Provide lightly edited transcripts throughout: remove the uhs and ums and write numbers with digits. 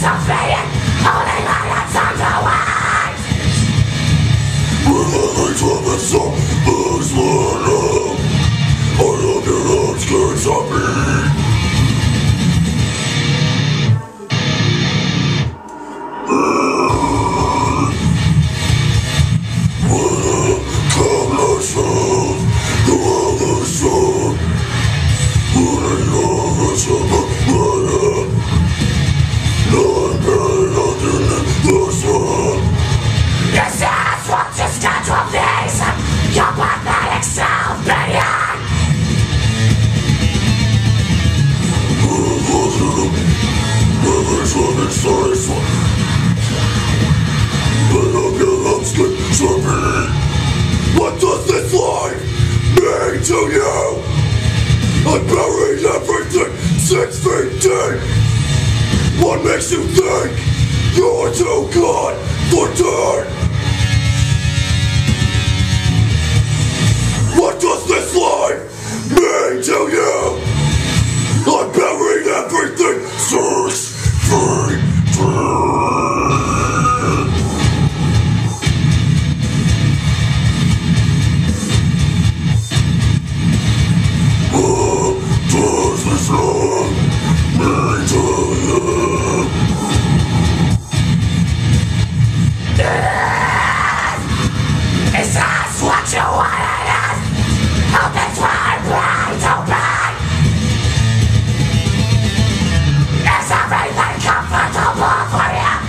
fading, only lights on the way. With every trumpet song, there's one up. I hope your outskirts of me. This is what you stand from this, your pathetic self-pity. What does this life mean to you? I buried everything 6 feet deep. What makes you think you're too good for dirt? What does this life mean to you? I buried everything 6 feet deep. Does this love mean to you? Is this what you wanted? Hope it's my brain to be. Is everything comfortable for you?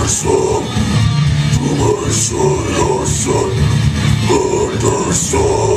Understand.